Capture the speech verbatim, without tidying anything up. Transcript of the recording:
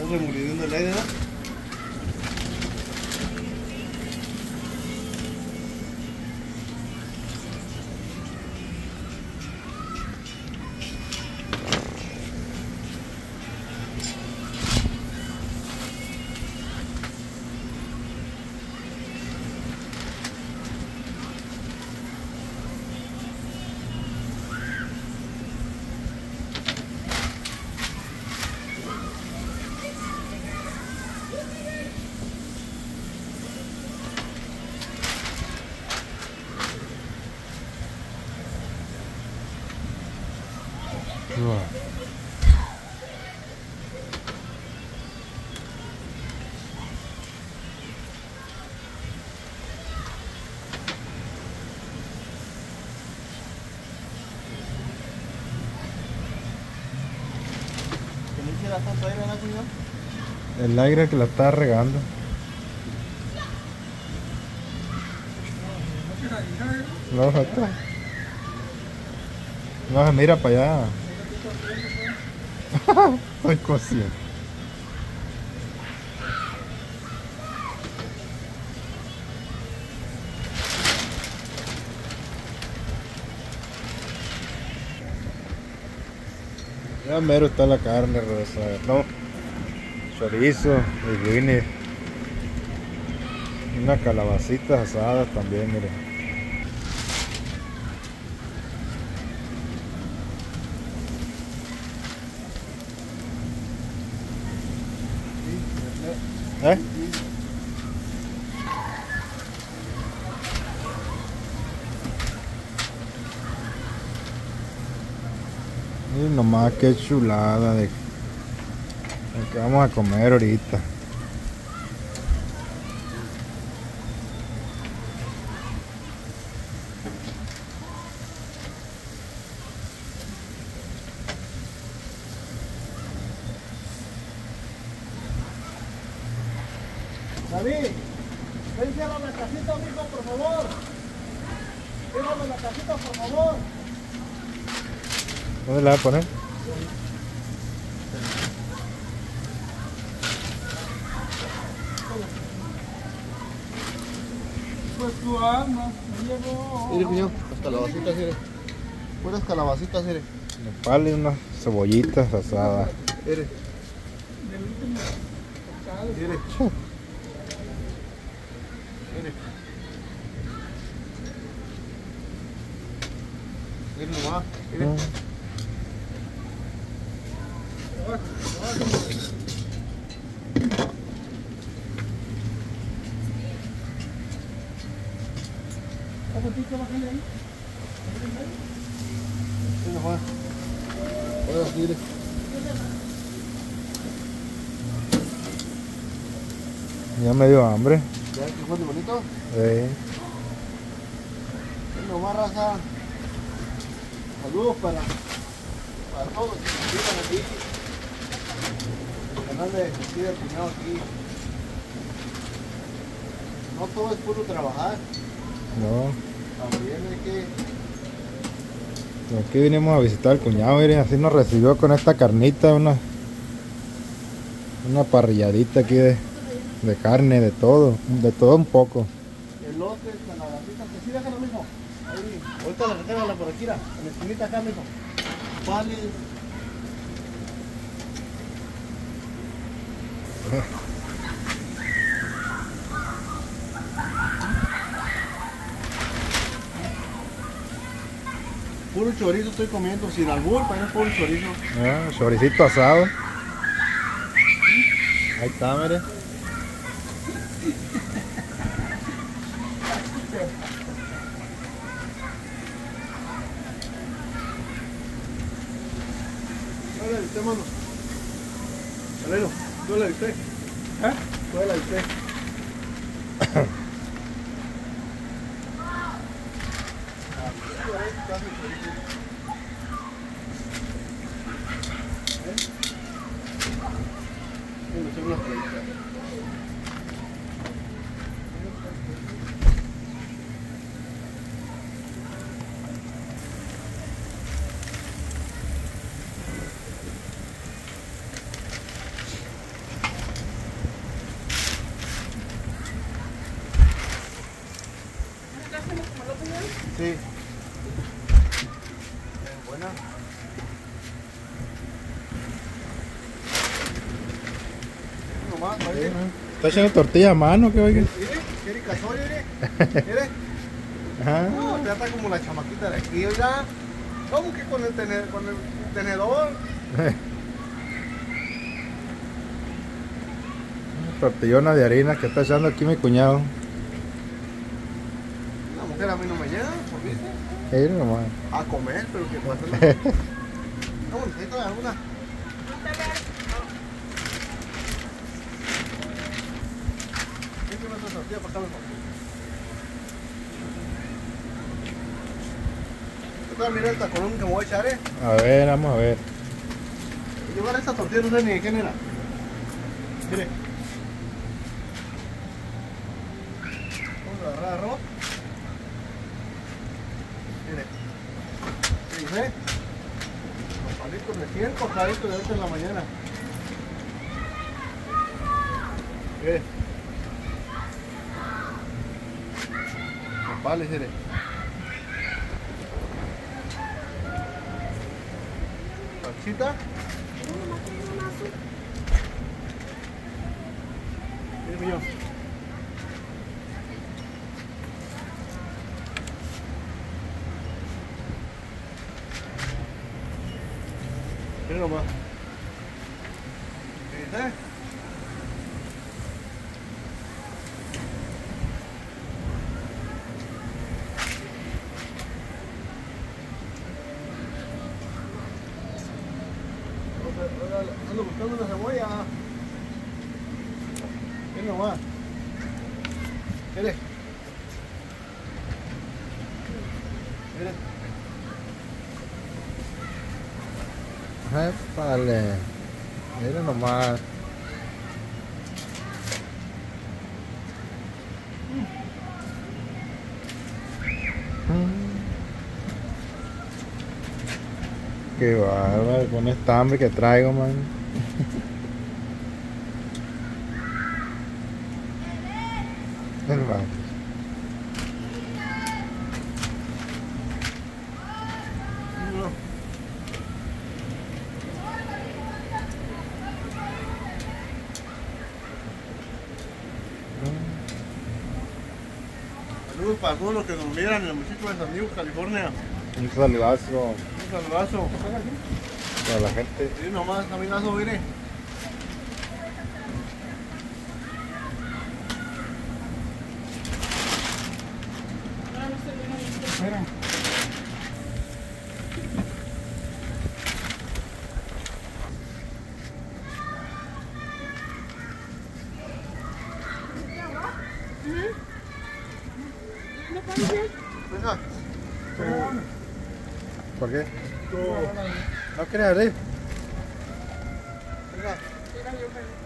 Estás remoliendo el aire, ¿no? Que no hiciera tanto aire, ¿no, señor? El aire que la está regando. No, está. No, se mira para allá. Estoy cociendo. Ya mero está la carne, Rosa. No, chorizo, linguine, unas calabacitas asadas también, miren. ¿Eh? Y nomás qué chulada de lo que vamos a comer ahorita. David, ven, cierra la casita, amigo, por favor. Cierra la casita, por favor. ¿Dónde la voy a poner? Pues tu alma me llevó. Mire, cuñado, las calabacitas, mire. Puras calabacitas, mire. Nopal y unas cebollitas asadas. Mire. Del último pescado. Mire. Mire. Mire nomás. Mire. Mm. ¿Cómo tú te vas a ir ahí? Mire nomás. Ahora, mire. Ya me dio hambre. ¿Ya que fue bonito? Sí. Mire nomás, raza. Saludos para, para todos los que nos miran aquí. El canal de Jesús del Cuñado aquí. No todo es puro trabajar. No. También hay que... Aquí vinimos a visitar al cuñado, miren, así nos recibió con esta carnita, una una parrilladita aquí de, de carne, de todo, de todo un poco. Elotes, calabacitas, que sí, déjalo mismo. Ahí, ahorita la retégala por aquí, mira, en la esquinita acá, mijo. Pales. Puro chorizo estoy comiendo, sin albur, para puro chorizo. Ah, choricito asado. Ahí está, mire. ¿Cuál es el usted, mano? Valero, ¿cuál es el usted? ¿Eh? ¿Cuál es el usted? Buena. Nomás, Sí, ¿no? ¿Está haciendo tortilla a mano? ¿Qué oiga? Mire, quiere cazorio, mire. Mire. Ajá. No, ya está como la chamaquita de aquí, oiga. ¿Cómo que con el, tener, con el tenedor? Tortillona de harina que está echando aquí mi cuñado. La mujer a mí no me llena, ¿por viste? Mira nomás. A comer, pero que puede hacerlo. No, necesito alguna. ¿Qué es una tortilla para acá, mejor? Yo voy a mirar el taconón que me voy a echar, eh. A ver, vamos a ver. Llevar esta tortilla, no sé ni de quién era. Mire. Vamos a agarrar arroz. Mire. ¿Sí, ve? Los palitos recién cortaditos de ahorita en la mañana. Mire. Los pales, mire. Salsita. Mire, millón. Mire nomás. ¿Qué dice? Ando buscando una cebolla. Mire nomás. Mire. Mire. Épale. Mira nomás. Qué bárbaro, con esta hambre que traigo, man. El vato. Saludos para todos los que nos miran en el municipio de San Diego, California. Un saludazo Un saludazo. para la gente. Sí, nomás, amigazo, mire. Espera. Venga. ¿Por qué? Tú. ¿No quieres abrir? Venga.